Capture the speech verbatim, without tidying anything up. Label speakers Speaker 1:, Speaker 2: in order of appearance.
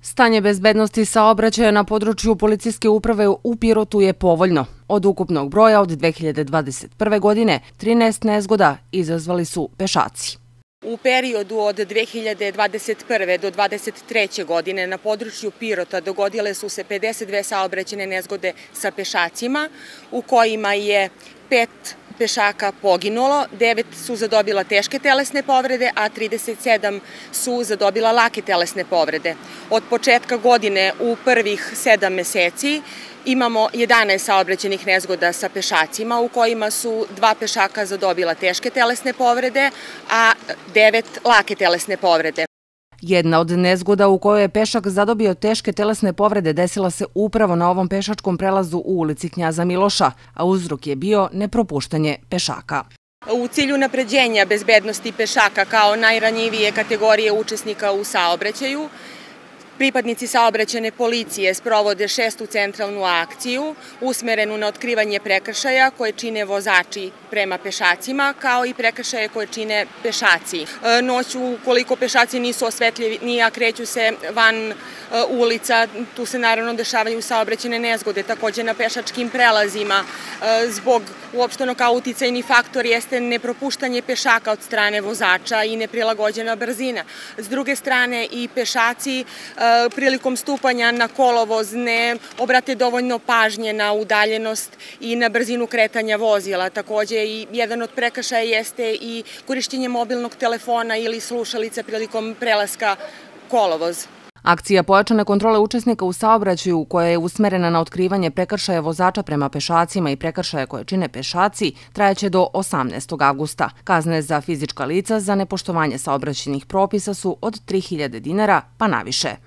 Speaker 1: Stanje bezbednosti saobraćaja na području policijske uprave u Pirotu je povoljno. Od ukupnog broja od dve hiljade dvadeset prve. godine trinaest nezgoda izazvali su pešaci.
Speaker 2: U periodu od dve hiljade dvadeset prve. do dvadeset treće. godine na području Pirota dogodile su se pedeset dve saobraćajne nezgode sa pešacima, u kojima je pet pešaka poginulo, devet su zadobila teške telesne povrede, a trideset sedam su zadobila lake telesne povrede. Od početka godine u prvih sedam meseci imamo jedanaest saobraćajnih nezgoda sa pešacima, u kojima su dva pešaka zadobila teške telesne povrede, a devet lake telesne povrede.
Speaker 1: Jedna od nezgoda u kojoj je pešak zadobio teške telesne povrede desila se upravo na ovom pešačkom prelazu u ulici Knjaza Miloša, a uzrok je bio nepropuštanje pešaka.
Speaker 2: U cilju unapređenja bezbednosti pešaka kao najranjivije kategorije učesnika u saobraćaju, pripadnici saobraćajne policije sprovode šestu centralnu akciju usmerenu na otkrivanje prekršaja koje čine vozači prema pešacima, kao i prekršaje koje čine pešaci. Noću, ukoliko pešaci nisu osvetljeni, a kreću se van ulica, tu se naravno dešavaju saobraćajne nezgode. Takođe na pešačkim prelazima zbog uopštenog kao uticajni faktor jeste nepropuštanje pešaka od strane vozača i neprilagođena brzina. S druge strane i pešaci prilikom stupanja na kolovoz ne obrate dovoljno pažnje na udaljenost i na brzinu kretanja vozila. Takođe i jedan od prekršaja jeste i korišćenje mobilnog telefona ili slušalica prilikom prelaska kolovoz.
Speaker 1: Akcija pojačane kontrole učesnika u saobraćaju, koja je usmerena na otkrivanje prekršaja vozača prema pešacima i prekršaja koje čine pešaci, trajaće do osamnaestog avgusta. Kazne za fizička lica za nepoštovanje saobraćajnih propisa su od tri hiljade dinara pa naviše.